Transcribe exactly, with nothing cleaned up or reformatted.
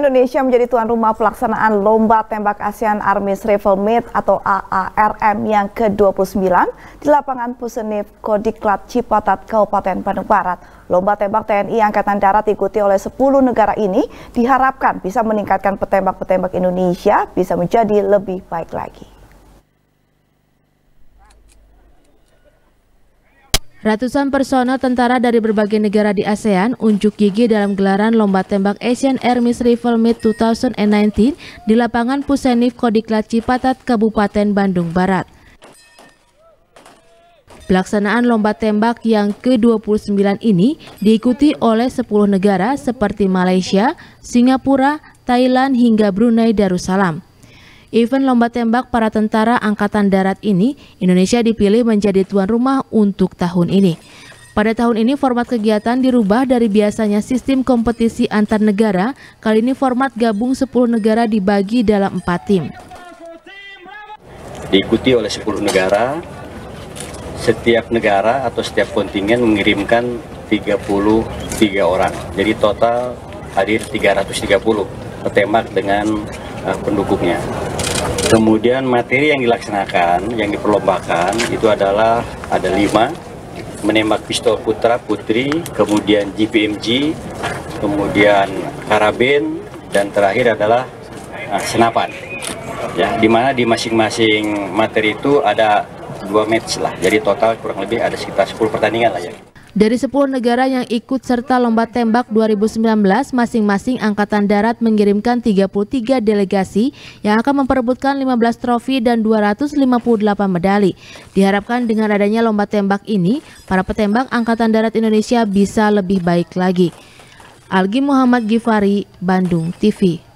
Indonesia menjadi tuan rumah pelaksanaan Lomba Tembak ASEAN Army Rifle Meet atau A A R M yang ke dua puluh sembilan di lapangan Pusenif Kodiklat Cipatat, Kabupaten Bandung Barat. Lomba tembak T N I Angkatan Darat diikuti oleh sepuluh negara ini diharapkan bisa meningkatkan petembak-petembak Indonesia bisa menjadi lebih baik lagi. Ratusan personel tentara dari berbagai negara di ASEAN unjuk gigi dalam gelaran Lomba Tembak Asian Army Rifle Meet dua ribu sembilan belas di lapangan Pusenif Kodiklat Cipatat, Kabupaten Bandung Barat. Pelaksanaan lomba tembak yang ke dua puluh sembilan ini diikuti oleh sepuluh negara seperti Malaysia, Singapura, Thailand hingga Brunei Darussalam. Event lomba tembak para tentara Angkatan Darat ini, Indonesia dipilih menjadi tuan rumah untuk tahun ini. Pada tahun ini format kegiatan dirubah dari biasanya sistem kompetisi antar negara, kali ini format gabung sepuluh negara dibagi dalam empat tim. Diikuti oleh sepuluh negara, setiap negara atau setiap kontingen mengirimkan tiga puluh tiga orang. Jadi total hadir tiga ratus tiga puluh petembak dengan uh, pendukungnya. Kemudian materi yang dilaksanakan, yang diperlombakan itu adalah ada lima, menembak pistol putra putri, kemudian G P M G, kemudian karabin, dan terakhir adalah nah, senapan. Ya, di mana di masing-masing materi itu ada dua match lah, jadi total kurang lebih ada sekitar sepuluh pertandingan lah ya. Dari sepuluh negara yang ikut serta lomba tembak dua ribu sembilan belas, masing-masing Angkatan Darat mengirimkan tiga puluh tiga delegasi yang akan memperebutkan lima belas trofi dan dua ratus lima puluh delapan medali. Diharapkan dengan adanya lomba tembak ini, para petembak Angkatan Darat Indonesia bisa lebih baik lagi. Algi Muhammad Gifari, Bandung T V.